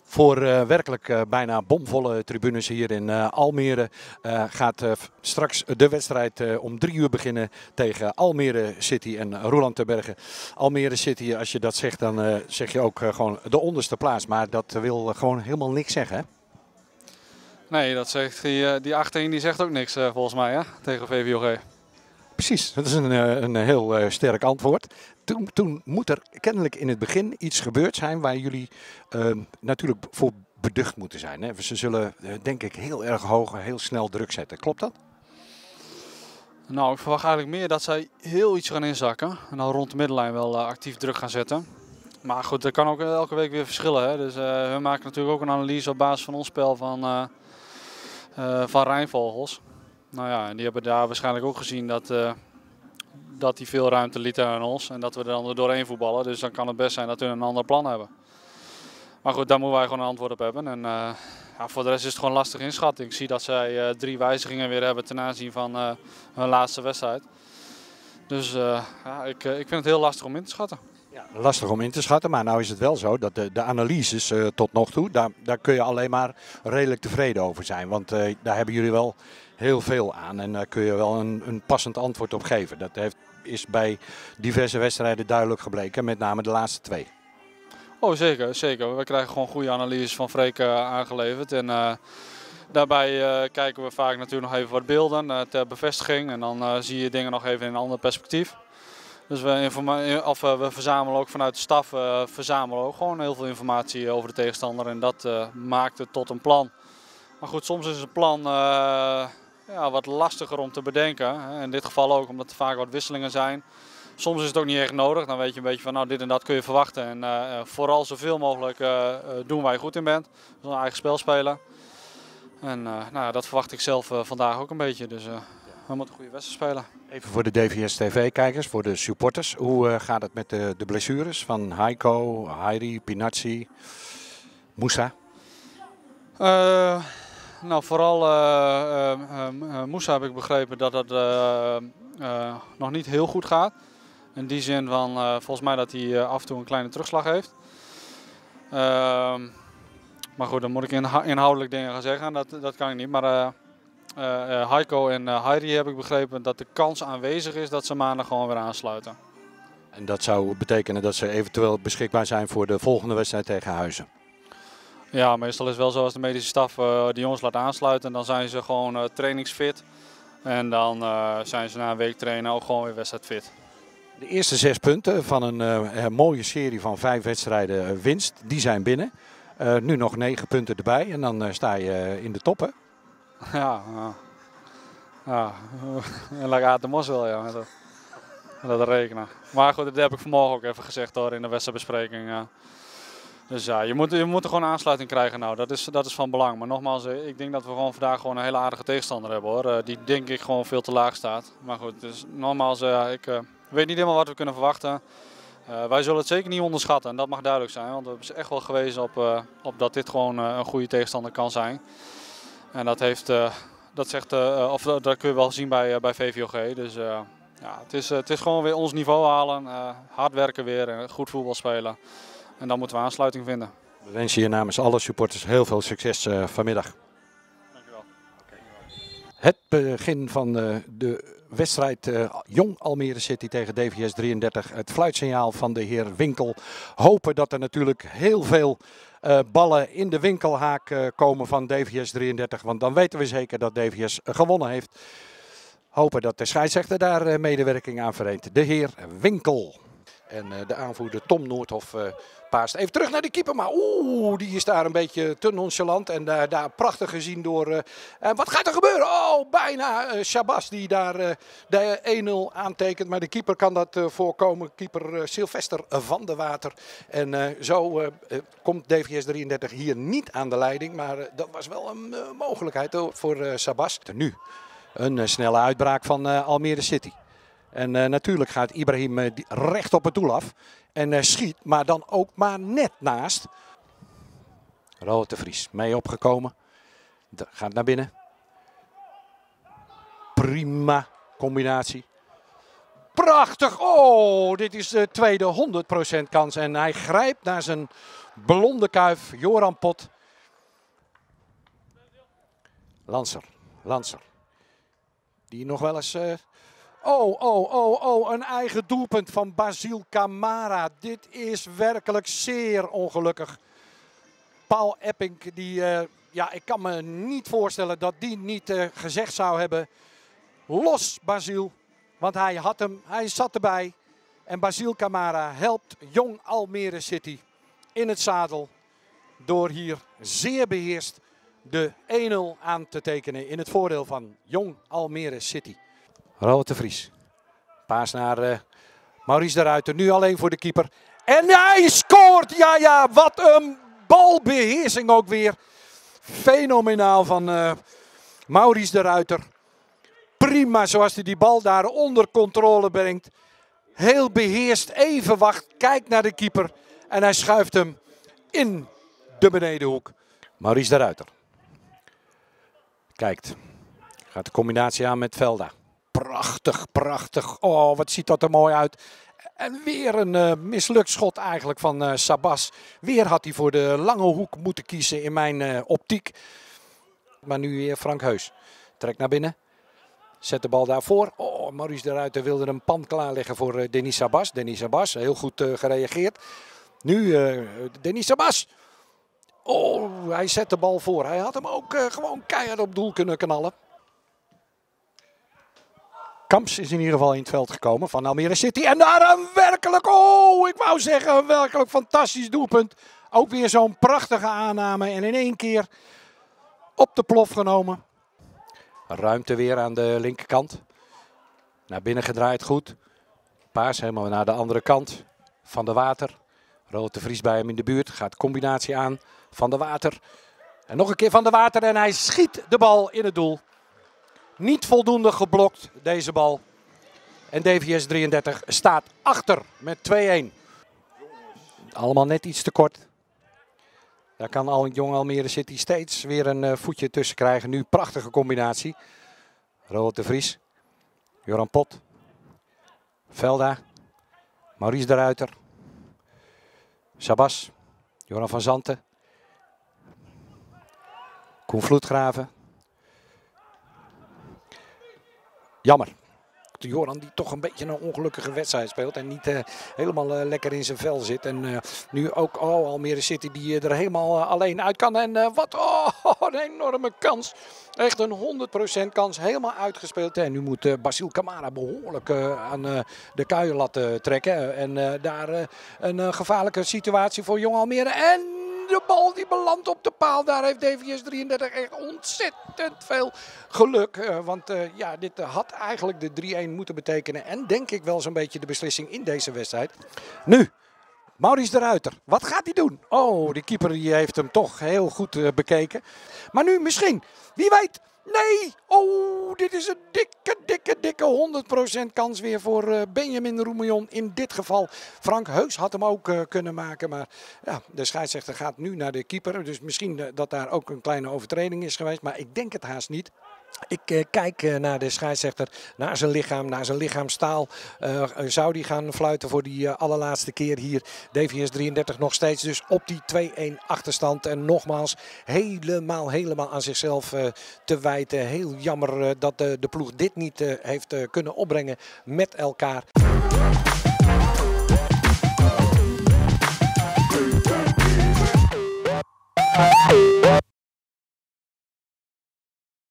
Voor werkelijk bijna bomvolle tribunes hier in Almere gaat straks de wedstrijd om 3 uur beginnen tegen Almere City en Roeland Terbergen. Almere City, als je dat zegt, dan zeg je ook gewoon de onderste plaats. Maar dat wil gewoon helemaal niks zeggen, hè? Nee, dat zegt die achterin die zegt ook niks volgens mij, hè, tegen VVOG. Precies, dat is een heel sterk antwoord. Toen moet er kennelijk in het begin iets gebeurd zijn waar jullie natuurlijk voor beducht moeten zijn. Hè? Ze zullen denk ik heel erg hoog, heel snel druk zetten. Klopt dat? Nou, ik verwacht eigenlijk meer dat zij heel iets gaan inzakken. En dan rond de middenlijn wel actief druk gaan zetten. Maar goed, dat kan ook elke week weer verschillen. Hè? Dus we maken natuurlijk ook een analyse op basis van ons spel van Rijnvogels. Nou ja, en die hebben daar waarschijnlijk ook gezien dat die veel ruimte lieten aan ons. En dat we er dan doorheen voetballen. Dus dan kan het best zijn dat we een ander plan hebben. Maar goed, daar moeten wij gewoon een antwoord op hebben. En ja, voor de rest is het gewoon lastig inschatten. Ik zie dat zij 3 wijzigingen weer hebben ten aanzien van hun laatste wedstrijd. Dus ja, ik vind het heel lastig om in te schatten. Ja, lastig om in te schatten, maar nou is het wel zo dat de analyses tot nog toe, daar kun je alleen maar redelijk tevreden over zijn. Want daar hebben jullie wel heel veel aan en daar kun je wel een passend antwoord op geven. Dat is bij diverse wedstrijden duidelijk gebleken, met name de laatste 2. Oh, zeker, zeker. We krijgen gewoon goede analyses van Freek aangeleverd. En daarbij kijken we vaak natuurlijk nog even wat beelden ter bevestiging. En dan zie je dingen nog even in een ander perspectief. Dus we verzamelen ook vanuit de staf verzamelen ook gewoon heel veel informatie over de tegenstander. En dat maakt het tot een plan. Maar goed, soms is het plan ja, wat lastiger om te bedenken. In dit geval ook omdat er vaak wat wisselingen zijn. Soms is het ook niet echt nodig. Dan weet je een beetje van nou dit en dat kun je verwachten. En vooral zoveel mogelijk doen waar je goed in bent. Dus een eigen spel spelen. En nou, dat verwacht ik zelf vandaag ook een beetje. Dus we moeten een goede wedstrijd spelen. Even voor de DVS TV-kijkers, voor de supporters. Hoe gaat het met de blessures van Heiko, Hairi, Pinazzi, Moussa? Nou, vooral Moussa heb ik begrepen dat het nog niet heel goed gaat. In die zin van volgens mij dat hij af en toe een kleine terugslag heeft. Maar goed, dan moet ik inhoudelijk dingen gaan zeggen. Dat kan ik niet. Maar Heiko en Hairi heb ik begrepen dat de kans aanwezig is dat ze maandag gewoon weer aansluiten. En dat zou betekenen dat ze eventueel beschikbaar zijn voor de volgende wedstrijd tegen Huizen. Ja, meestal is het wel zo als de medische staf de jongens laat aansluiten. Dan zijn ze gewoon trainingsfit. En dan zijn ze na een week trainen ook gewoon weer wedstrijdfit. De eerste 6 punten van een mooie serie van 5 wedstrijden winst, die zijn binnen. Nu nog 9 punten erbij en dan sta je in de top, hè? Ja. En laat de mos wel, ja. Met dat rekenen. Maar goed, dat heb ik vanmorgen ook even gezegd hoor, in de wedstrijdbespreking. Ja. Dus ja, je moet er gewoon aansluiting krijgen nou. Dat is van belang. Maar nogmaals, ik denk dat we gewoon vandaag gewoon een hele aardige tegenstander hebben hoor. Die denk ik gewoon veel te laag staat. Maar goed, dus nogmaals, ik weet niet helemaal wat we kunnen verwachten. Wij zullen het zeker niet onderschatten en dat mag duidelijk zijn. Want we hebben echt wel gewezen op dat dit gewoon een goede tegenstander kan zijn. En dat kun je wel zien bij VVOG. Dus ja, het is gewoon weer ons niveau halen, hard werken weer en goed voetbal spelen. En dan moeten we aansluiting vinden. We wensen je namens alle supporters heel veel succes vanmiddag. Dankjewel. Het begin van de wedstrijd Jong Almere City tegen DVS 33. Het fluitsignaal van de heer Winkel. Hopen dat er natuurlijk heel veel ballen in de winkelhaak komen van DVS 33. Want dan weten we zeker dat DVS gewonnen heeft. Hopen dat de scheidsrechter daar medewerking aan verleent. De heer Winkel. En de aanvoerder Tom Noordhoff paast even terug naar de keeper. Maar die is daar een beetje te nonchalant. En daar prachtig gezien door... wat gaat er gebeuren? Oh, bijna Shabazz die daar de 1-0 aantekent. Maar de keeper kan dat voorkomen. Keeper Sylvester van de Water. En zo komt DVS 33 hier niet aan de leiding. Maar dat was wel een mogelijkheid voor Shabazz. Nu een snelle uitbraak van Almere City. En natuurlijk gaat Ibrahim recht op het doel af. En schiet, maar dan ook maar net naast. Robert de Vries mee opgekomen. Gaat naar binnen. Prima combinatie. Prachtig. Oh, dit is de tweede 100% kans. En hij grijpt naar zijn blonde kuif. Joran Pot. Lanser. Die nog wel eens... een eigen doelpunt van Basile Camara. Dit is werkelijk zeer ongelukkig. Paul Epping, ik kan me niet voorstellen dat die niet gezegd zou hebben. Los Basile, want hij had hem, hij zat erbij. En Basile Camara helpt Jong Almere City in het zadel. Door hier zeer beheerst de 1-0 aan te tekenen in het voordeel van Jong Almere City. Robert de Vries. Paas naar Maurice de Ruiter. Nu alleen voor de keeper. En hij scoort! Ja, wat een balbeheersing ook weer. Fenomenaal van Maurice de Ruiter. Prima zoals hij die bal daar onder controle brengt. Heel beheerst, even wacht, kijkt naar de keeper. En hij schuift hem in de benedenhoek. Maurice de Ruiter. Kijkt. Gaat de combinatie aan met Velda. Prachtig. Oh, wat ziet dat er mooi uit. En weer een mislukt schot eigenlijk van Sabas. Weer had hij voor de lange hoek moeten kiezen in mijn optiek. Maar nu weer Frank Heus. Trekt naar binnen. Zet de bal daarvoor. Oh, Maurice de Ruiter wilde een pan klaarleggen voor Denis Sabas. Denis Sabas, heel goed gereageerd. Nu Denis Sabas. Oh, hij zet de bal voor. Hij had hem ook gewoon keihard op doel kunnen knallen. Kamps is in ieder geval in het veld gekomen van Almere City. En daar een werkelijk, ik wou zeggen, een werkelijk fantastisch doelpunt. Ook weer zo'n prachtige aanname en in één keer op de plof genomen. Ruimte weer aan de linkerkant. Naar binnen gedraaid goed. Paas helemaal naar de andere kant. Van der Water. Rood de Vries bij hem in de buurt. Gaat combinatie aan. Van der Water. En nog een keer Van der Water en hij schiet de bal in het doel. Niet voldoende geblokt deze bal. En DVS 33 staat achter met 2-1. Allemaal net iets te kort. Daar kan al Jong Almere City steeds weer een voetje tussen krijgen. Nu prachtige combinatie. Roald de Vries. Joran Pot. Velda. Maurice de Ruiter. Sabas. Joran van Zanten. Koen Vloedgraven. Jammer. Joran die toch een beetje een ongelukkige wedstrijd speelt en niet helemaal lekker in zijn vel zit. En nu ook Almere City die er helemaal alleen uit kan. En een enorme kans. Echt een 100% kans. Helemaal uitgespeeld. En nu moet Basile Camara behoorlijk aan de kuienlat trekken. En daar een gevaarlijke situatie voor Jong Almere. En de bal die belandt op de paal. Daar heeft DVS 33 echt ontzettend veel geluk. Want dit had eigenlijk de 3-1 moeten betekenen. En denk ik wel zo'n beetje de beslissing in deze wedstrijd. Nu, Maurice de Ruiter. Wat gaat hij doen? Oh, die keeper die heeft hem toch heel goed bekeken. Maar nu misschien. Wie weet. Nee! Oh, dit is een dikke 100% kans weer voor Benjamin Roemillon. In dit geval Frank Heus had hem ook kunnen maken. Maar ja, de scheidsrechter gaat nu naar de keeper. Dus misschien dat daar ook een kleine overtreding is geweest. Maar ik denk het haast niet. Ik kijk naar de scheidsrechter, naar zijn lichaam, naar zijn lichaamstaal. Zou die gaan fluiten voor die allerlaatste keer hier. DVS 33 nog steeds dus op die 2-1 achterstand. En nogmaals helemaal aan zichzelf te wijten. Heel jammer dat de ploeg dit niet heeft kunnen opbrengen met elkaar.